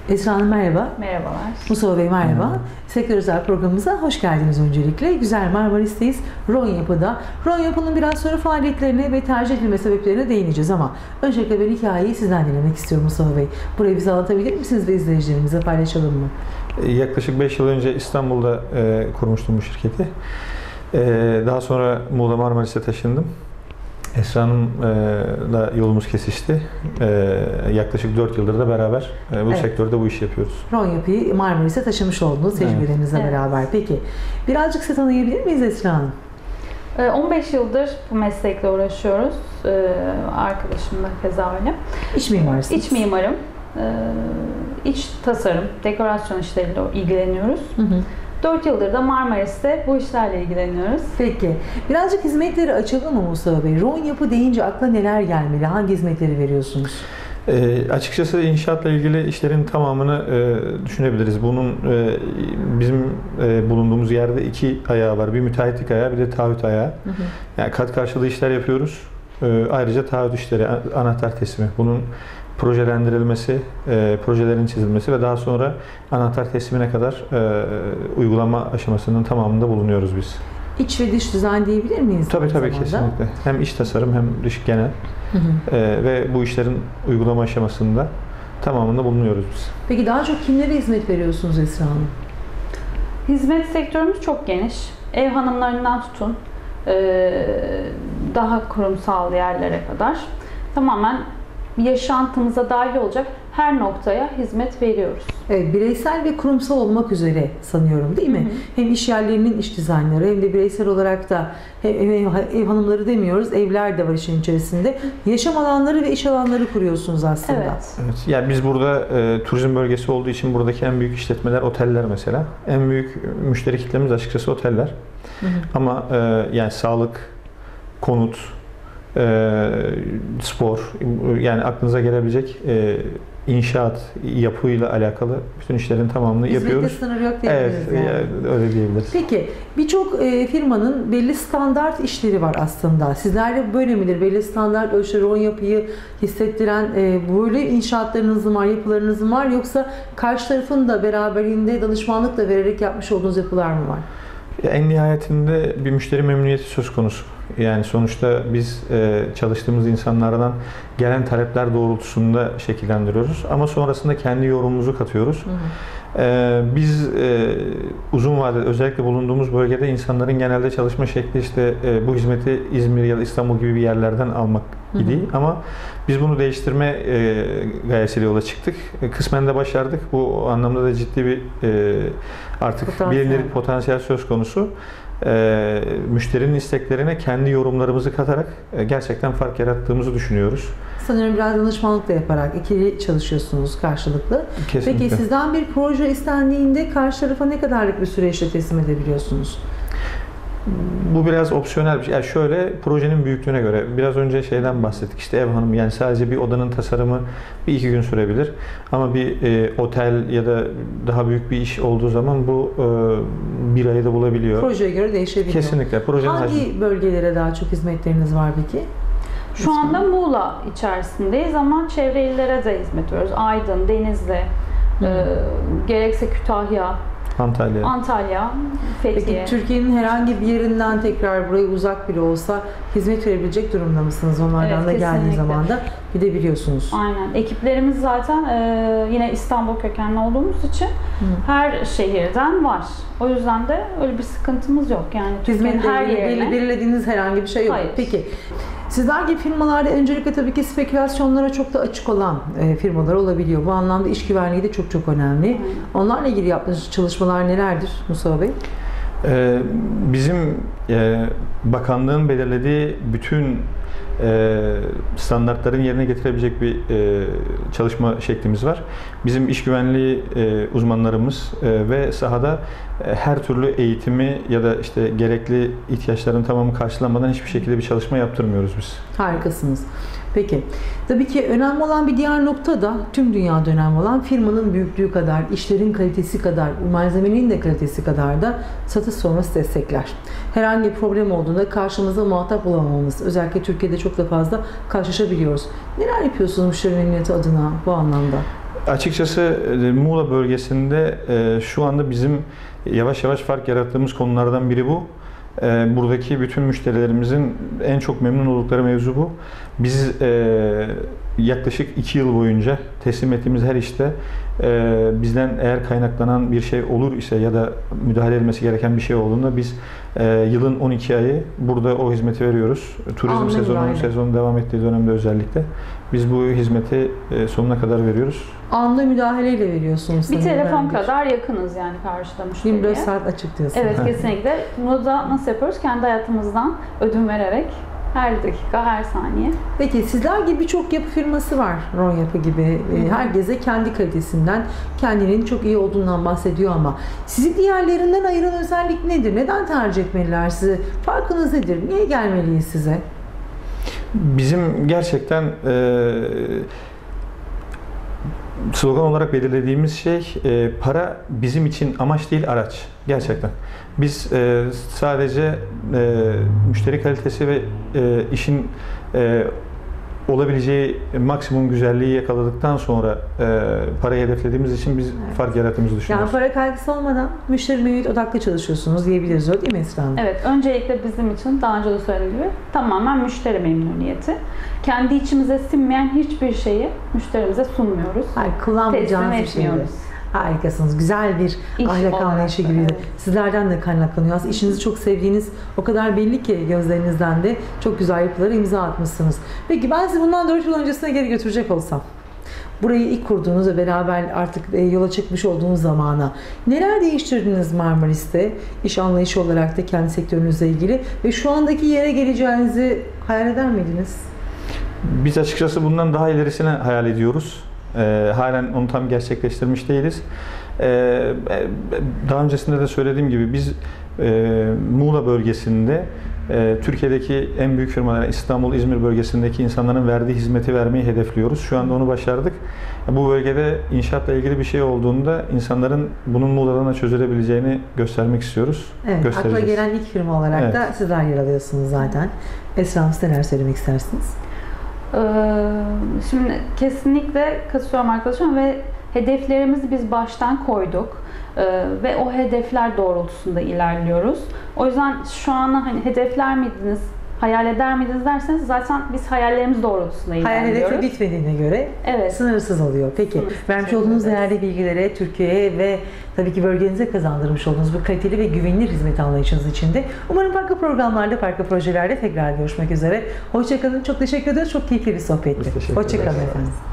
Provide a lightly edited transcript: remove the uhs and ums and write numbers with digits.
Esra Hanım merhaba. Merhabalar. Mustafa Bey merhaba. Sektör özel programımıza hoş geldiniz öncelikle. Güzel Marmaris'teyiz. Ronyapı'da. Ronyapı'nın biraz sonra faaliyetlerine ve tercih edilme sebeplerine değineceğiz ama öncelikle ben hikayeyi sizden dinlemek istiyorum Mustafa Bey. Burayı bize anlatabilir misiniz ve izleyicilerimize paylaşalım mı? Yaklaşık 5 yıl önce İstanbul'da kurmuştum bu şirketi. Daha sonra Muğla Marmaris'e taşındım. Esra Hanım'la yolumuz kesişti. Yaklaşık 4 yıldır da beraber bu sektörde bu işi yapıyoruz. Ronyapı'yı Marmaris'e taşımış oldunuz tecrübelerinizle beraber. Peki, birazcık size tanıyabilir miyiz Esra Hanım? 15 yıldır bu meslekle uğraşıyoruz. Arkadaşım da keza öyle. İç mimarsınız. İç mimarım. İç tasarım, dekorasyon işleriyle ilgileniyoruz. 4 yıldır da Marmaris'te bu işlerle ilgileniyoruz. Peki. Birazcık hizmetleri açalım mı Mustafa Bey? Ronyapı deyince akla neler gelmeli? Hangi hizmetleri veriyorsunuz? Açıkçası inşaatla ilgili işlerin tamamını düşünebiliriz. Bunun bizim bulunduğumuz yerde 2 ayağı var. Bir müteahhitlik ayağı, bir de taahhüt ayağı. Yani kat karşılığı işler yapıyoruz. Ayrıca taahhüt işleri, anahtar teslimi. Bunun projelendirilmesi, projelerin çizilmesi ve daha sonra anahtar teslimine kadar uygulama aşamasının tamamında bulunuyoruz biz. İç ve dış dizayn diyebilir miyiz? Tabii kesinlikle. Hem iç tasarım hem dış genel. Ve bu işlerin uygulama aşamasında tamamında bulunuyoruz biz. Peki daha çok kimlere hizmet veriyorsunuz Esra Hanım? Hizmet sektörümüz çok geniş. Ev hanımlarından tutun, daha kurumsal yerlere kadar tamamen yaşantımıza dahil olacak her noktaya hizmet veriyoruz. Evet, bireysel ve kurumsal olmak üzere sanıyorum değil mi? Hem iş yerlerinin iç dizaynları hem de bireysel olarak da ev hanımları demiyoruz, evler de var işin içerisinde. Yaşam alanları ve iş alanları kuruyorsunuz aslında. Evet. Yani biz burada turizm bölgesi olduğu için buradaki en büyük işletmeler oteller mesela. En büyük müşteri kitlemiz açıkçası oteller. Ama yani sağlık, konut, spor, yani aklınıza gelebilecek inşaat, yapıyla alakalı bütün işlerin tamamını yapıyoruz. Hizmette sınır yok diyebiliriz. Evet, yani öyle diyebiliriz. Peki, birçok firmanın belli standart işleri var aslında. Sizlerde böyle midir? Belli standart ölçüleri, Ronyapı'yı hissettiren böyle inşaatlarınız var, yapılarınız var, yoksa karşı tarafın da beraberinde danışmanlıkla vererek yapmış olduğunuz yapılar mı var? En nihayetinde bir müşteri memnuniyeti söz konusu. Yani sonuçta biz çalıştığımız insanlardan gelen talepler doğrultusunda şekillendiriyoruz. Ama sonrasında kendi yorumumuzu katıyoruz. Biz uzun vadede özellikle bulunduğumuz bölgede insanların genelde çalışma şekli işte bu hizmeti İzmir ya da İstanbul gibi bir yerlerden almak idi. Ama biz bunu değiştirme gayesiyle yola çıktık. Kısmen de başardık. Bu anlamda da ciddi bir artık bilinir potansiyel söz konusu. Müşterinin isteklerine kendi yorumlarımızı katarak gerçekten fark yarattığımızı düşünüyoruz. Sanırım biraz danışmanlık da yaparak ikili çalışıyorsunuz karşılıklı. Kesinlikle. Peki sizden bir proje istendiğinde karşı tarafa ne kadarlık bir süreçte teslim edebiliyorsunuz? Bu biraz opsiyonel bir şey. Yani şöyle, projenin büyüklüğüne göre. Biraz önce şeyden bahsettik. İşte ev hanımı, yani sadece bir odanın tasarımı 1-2 gün sürebilir. Ama bir otel ya da daha büyük bir iş olduğu zaman bu bir ayı da bulabiliyor. Projeye göre değişebiliyor. Kesinlikle. Projenin hangi bölgelere daha çok hizmetleriniz var peki? Şu anda Muğla içerisindeyiz ama çevre illere de hizmet veriyoruz. Aydın, Denizli, gerekse Kütahya, Antalya, Fethiye. Peki Türkiye'nin herhangi bir yerinden tekrar buraya uzak bile olsa hizmet verebilecek durumda mısınız? Onlardan da geldiği zaman da gidebiliyorsunuz. Aynen. Ekiplerimiz zaten yine İstanbul kökenli olduğumuz için her şehirden var. O yüzden de öyle bir sıkıntımız yok. Yani Türkiye'nin her yerine belirlediğiniz herhangi bir şey yok. Hayır. Peki. Sizler gibi firmalarda öncelikle tabii ki spekülasyonlara çok da açık olan firmalar olabiliyor. Bu anlamda iş güvenliği de çok önemli. Onlarla ilgili yaptığınız çalışmalar nelerdir Mustafa Bey? Bizim bakanlığın belirlediği bütün standartların yerine getirebilecek bir çalışma şeklimiz var. Bizim iş güvenliği uzmanlarımız ve sahada her türlü eğitimi ya da işte gerekli ihtiyaçların tamamı karşılanmadan hiçbir şekilde bir çalışma yaptırmıyoruz biz. Harikasınız. Peki, tabii ki önemli olan bir diğer nokta da tüm dünyada önemli olan firmanın büyüklüğü kadar, işlerin kalitesi kadar, malzemenin de kalitesi kadar da satış sonrası destekler. Herhangi bir problem olduğunda karşımıza muhatap bulamamamız, özellikle Türkiye'de çok da fazla karşılaşabiliyoruz. Neler yapıyorsunuz müşteri memnuniyeti adına bu anlamda? Açıkçası Muğla bölgesinde şu anda bizim yavaş yavaş fark yarattığımız konulardan biri bu. Buradaki bütün müşterilerimizin en çok memnun oldukları mevzu bu. Biz yaklaşık 2 yıl boyunca teslim ettiğimiz her işte bizden eğer kaynaklanan bir şey olur ise ya da müdahale edilmesi gereken bir şey olduğunda biz yılın 12 ayı burada o hizmeti veriyoruz. Turizm sezonu devam ettiği dönemde özellikle biz bu hizmeti sonuna kadar veriyoruz. Anında müdahaleyle veriyorsunuz. Bir telefon kadar yakınız yani karşıda müşteriye. 24 saat açık diyorsunuz. Evet, kesinlikle. Bunu da nasıl yapıyoruz? Kendi hayatımızdan ödün vererek her dakika, her saniye. Peki sizler gibi birçok yapı firması var. Ron Yapı gibi. Herkese kendi kalitesinden, kendinin çok iyi olduğundan bahsediyor ama sizi diğerlerinden ayıran özellik nedir? Neden tercih etmeliler sizi? Farkınız nedir? Niye gelmeliyiz size? Bizim gerçekten slogan olarak belirlediğimiz şey para bizim için amaç değil, araç. Gerçekten. Biz sadece müşteri kalitesi ve işin olabileceği maksimum güzelliği yakaladıktan sonra parayı hedeflediğimiz için biz fark yarattığımızı düşünüyoruz. Yani para kaygısı olmadan müşteri memnuniyet odaklı çalışıyorsunuz diyebiliriz, öyle değil mi Esra Hanım? Evet, öncelikle bizim için daha önce de söylediğim gibi tamamen müşteri memnuniyeti. Kendi içimize sinmeyen hiçbir şeyi müşterimize sunmuyoruz. Hayır, kullanmayacağınız bir şeyi. Harikasınız. Güzel bir ahlak anlayışı gibiydi. Evet. Sizlerden de kaynaklanıyor. Aslında işinizi çok sevdiğiniz o kadar belli ki gözlerinizden de çok güzel yapılara imza atmışsınız. Peki ben sizi bundan 4 yıl öncesine geri götürecek olsam, burayı ilk kurduğunuz ve beraber artık yola çıkmış olduğunuz zamana neler değiştirdiniz Marmaris'te? İş anlayışı olarak da kendi sektörünüzle ilgili ve şu andaki yere geleceğinizi hayal eder miydiniz? Biz açıkçası bundan daha ilerisini hayal ediyoruz. Halen onu tam gerçekleştirmiş değiliz. Daha öncesinde de söylediğim gibi biz Muğla bölgesinde Türkiye'deki en büyük firmalar, İstanbul, İzmir bölgesindeki insanların verdiği hizmeti vermeyi hedefliyoruz. Şu anda onu başardık. Bu bölgede inşaatla ilgili bir şey olduğunda insanların bunun Muğla'dan da çözülebileceğini göstermek istiyoruz. Evet, akla gelen ilk firma olarak da sizler yer alıyorsunuz zaten. Esra Hanım, neler söylemek istersiniz? Şimdi kesinlikle katılıyorum arkadaşım ve hedeflerimizi biz baştan koyduk ve o hedefler doğrultusunda ilerliyoruz. O yüzden şu an hani hedefler miydiniz, hayal eder miydiniz derseniz zaten biz hayallerimiz doğrultusunda ilerliyoruz. Hayal hedefi bitmediğine göre sınırsız oluyor. Peki, vermiş olduğunuz değerli bilgilere, Türkiye'ye ve tabii ki bölgenize kazandırmış olduğunuz bu kaliteli ve güvenilir hizmet anlayışınız için de umarım farklı programlarda, farklı projelerde tekrar görüşmek üzere. Hoşçakalın. Çok teşekkür ederiz. Çok keyifli bir sohbetti. Hoşçakalın efendim.